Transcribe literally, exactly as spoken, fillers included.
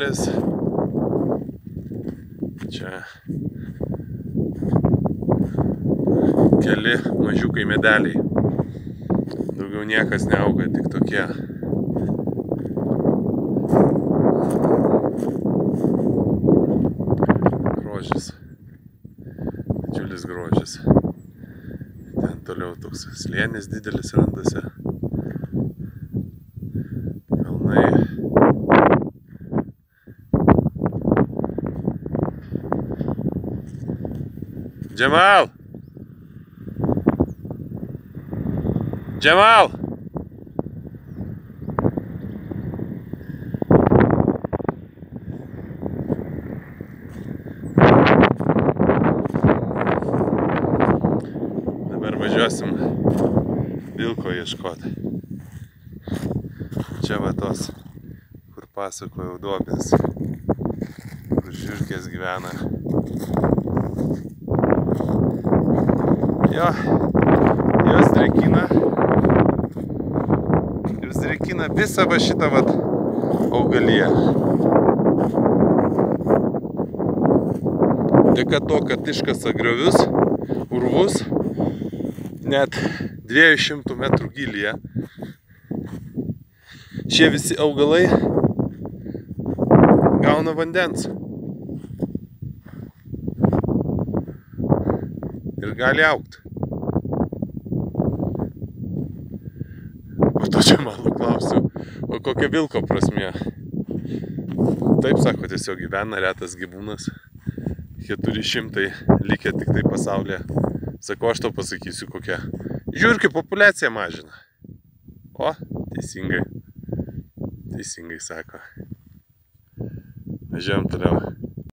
didelis. Čia keli mažiukai medeliai. Daugiau niekas neauga, tik tokie. Grožis. Didžiulis grožis. Ten toliau toks slėnis didelis randasi. Kalnai. Džemal! Džemal! Dabar važiuosim vilko ieškoti. Čia va tos, kur pasakojau, duobės, kur žiurkės gyvena. Jo, jos drėkina, jos drėkina visą va šitą vat augaliją. Dėka to, kad iškasa griovius, urvus, net dviejų šimtų metrų gylyje. Šie visi augalai gauna vandens. Ir gali augti. Po to čia malų klausiu, o kokia vilko prasmė? Taip sako, tiesiog gyvena retas gyvūnas. keturi šimtai likę tik tai pasaulyje. Sako, aš to pasakysiu, kokia žiurkių populiacija mažina. O, teisingai. Teisingai sako. Važiuojam toliau.